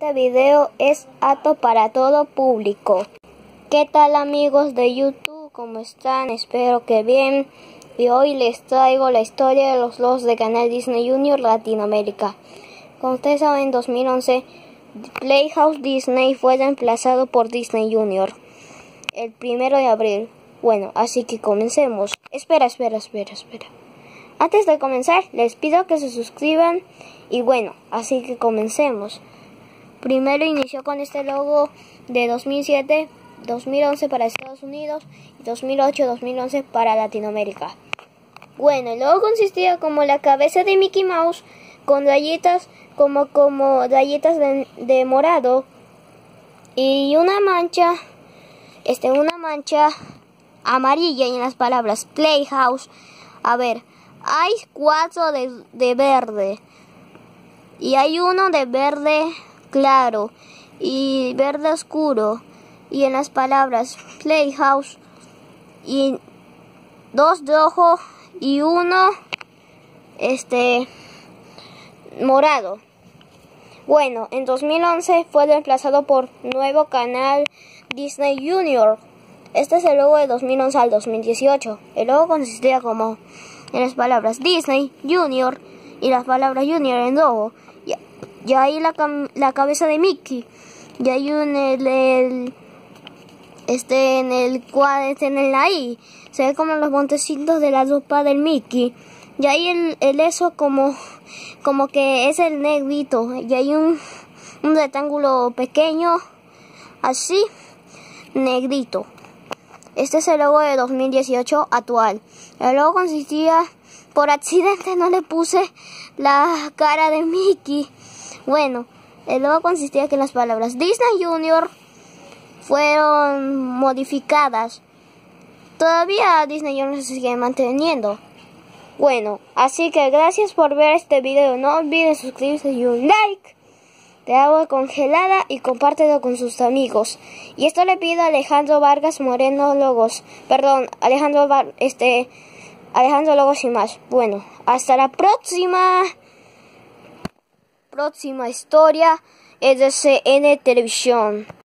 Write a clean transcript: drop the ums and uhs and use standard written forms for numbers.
Este video es apto para todo público. ¿Qué tal, amigos de YouTube? ¿Cómo están? Espero que bien. Y hoy les traigo la historia de los logos de Canal Disney Junior Latinoamérica. Como ustedes saben, en 2011 Playhouse Disney fue reemplazado por Disney Junior el 1 de abril. Bueno, así que comencemos. Espera. Antes de comenzar, les pido que se suscriban. Y bueno, así que comencemos. Primero inició con este logo de 2007, 2011 para Estados Unidos y 2008-2011 para Latinoamérica. Bueno, el logo consistía como la cabeza de Mickey Mouse con rayitas como rayitas de morado y una mancha amarilla, y en las palabras Playhouse. A ver, hay 4 de verde y hay uno de verde claro y verde oscuro, y en las palabras Playhouse, y 2 rojo y uno morado. Bueno, en 2011 fue reemplazado por nuevo canal Disney Junior. Este es el logo de 2011 al 2018. El logo consistía como en las palabras Disney Junior y las palabras Junior en logo. Y ahí la cabeza de Mickey. Y hay en la I se ve como los montecitos de la ropa del Mickey. Y ahí el eso como que es el negrito. Y hay un rectángulo pequeño así, negrito. Este es el logo de 2018 actual. El logo consistía, por accidente no le puse la cara de Mickey. Bueno, el logo consistía que las palabras Disney Junior fueron modificadas. Todavía Disney Junior se sigue manteniendo. Bueno, así que gracias por ver este video. No olviden suscribirse y un like de agua congelada y compártelo con sus amigos. Y esto le pido a Alejandro Vargas Moreno Logos. Perdón, Alejandro Logos y más. Bueno, hasta la próxima historia EDCN Televisión.